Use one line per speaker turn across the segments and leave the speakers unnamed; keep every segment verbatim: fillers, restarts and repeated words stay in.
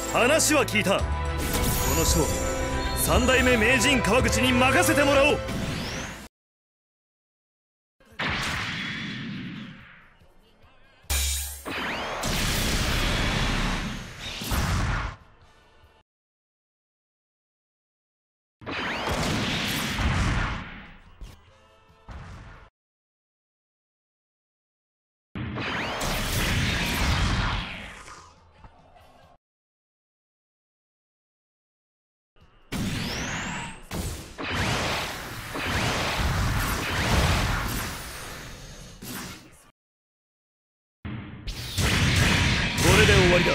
話は聞いた。この勝負三代目名人川口に任せてもらおう。これで終わりだ。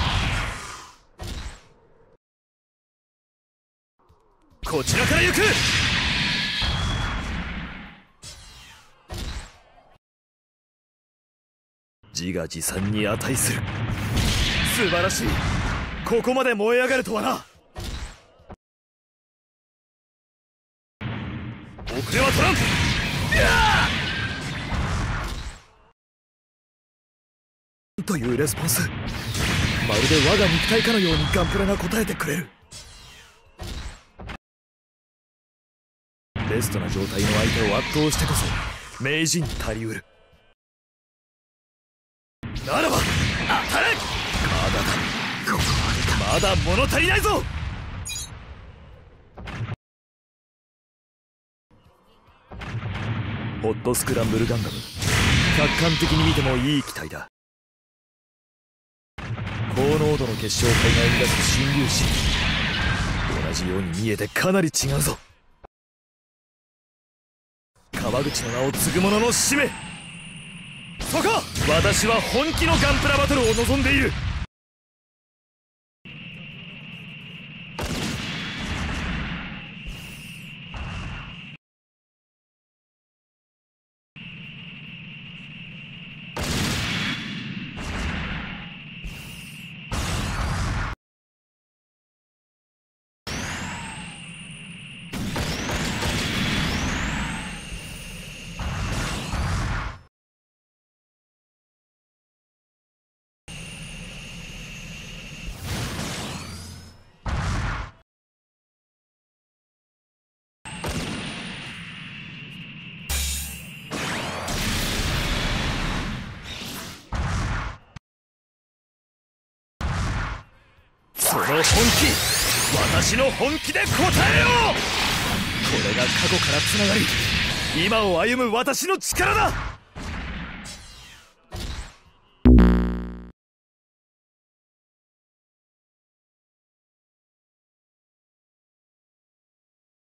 こちらから行く。自画自賛に値する。素晴らしい。ここまで燃え上がるとはな。遅れは取らん。というレスポンス。まるで我が肉体かのようにガンプラが答えてくれる。ベストな状態の相手を圧倒してこそ名人に足りうる。ならば当たれ。まだだ、ここまでか。まだ物足りないぞ。ホットスクランブルガンダム、客観的に見てもいい機体だ。高濃度の結晶体が生み出す新粒子、同じように見えてかなり違うぞ。川口の名を継ぐ者の使命。そうか、私は本気のガンプラバトルを望んでいる。その本気、私の本気で答えよう。これが過去からつながり今を歩む私の力だ。